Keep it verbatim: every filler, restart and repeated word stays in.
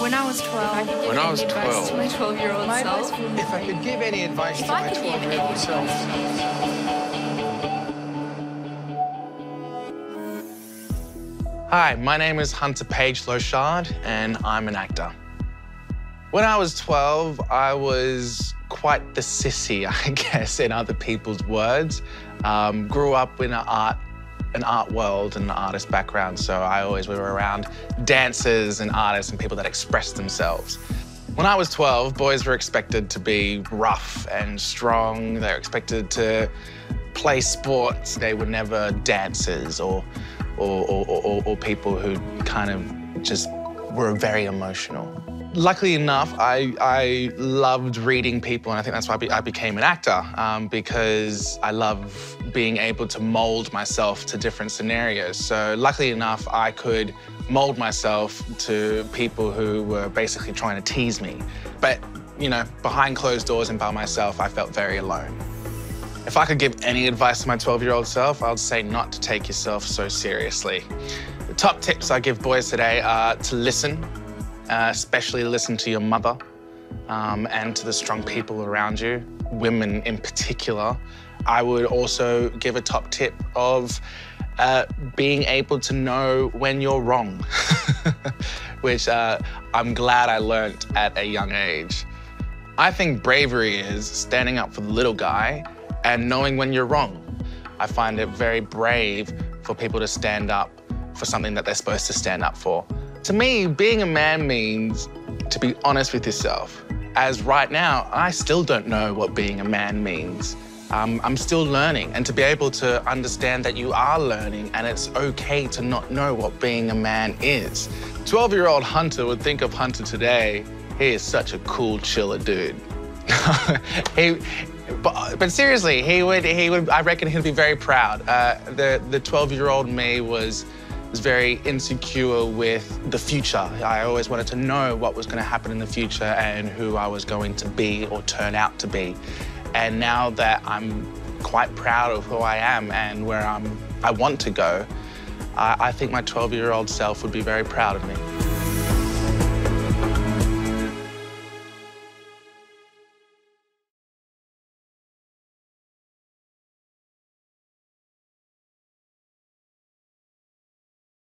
When I was twelve. When I was twelve. To my twelve-year-old self. If I could give any advice If to I my could give twelve-year-old any self. Hi, my name is Hunter Page-Lochard, and I'm an actor. When I was twelve, I was quite the sissy, I guess, in other people's words. Um, grew up in an art, an art world and an artist background, so I always were around dancers and artists and people that express themselves. When I was twelve, boys were expected to be rough and strong. They were expected to play sports. They were never dancers or, or, or, or, or people who kind of just were very emotional. Luckily enough, I, I loved reading people, and I think that's why I, be, I became an actor, um, because I love being able to mold myself to different scenarios. So luckily enough, I could mold myself to people who were basically trying to tease me. But, you know, behind closed doors and by myself, I felt very alone. If I could give any advice to my twelve-year-old self, I would say not to take yourself so seriously. The top tips I give boys today are to listen, Uh, especially listen to your mother um, and to the strong people around you, women in particular. I would also give a top tip of uh, being able to know when you're wrong, which uh, I'm glad I learnt at a young age. I think bravery is standing up for the little guy and knowing when you're wrong. I find it very brave for people to stand up for something that they're supposed to stand up for. To me, being a man means to be honest with yourself. As right now, I still don't know what being a man means. Um, I'm still learning, and to be able to understand that you are learning and it's okay to not know what being a man is. twelve-year-old Hunter would think of Hunter today, he is such a cool, chiller dude. he, but, but seriously, he would, he would, I reckon he'd be very proud. Uh, the, the twelve-year-old me was was very insecure with the future. I always wanted to know what was going to happen in the future and who I was going to be or turn out to be. And now that I'm quite proud of who I am and where I'm, I want to go, I, I think my twelve-year-old self would be very proud of me.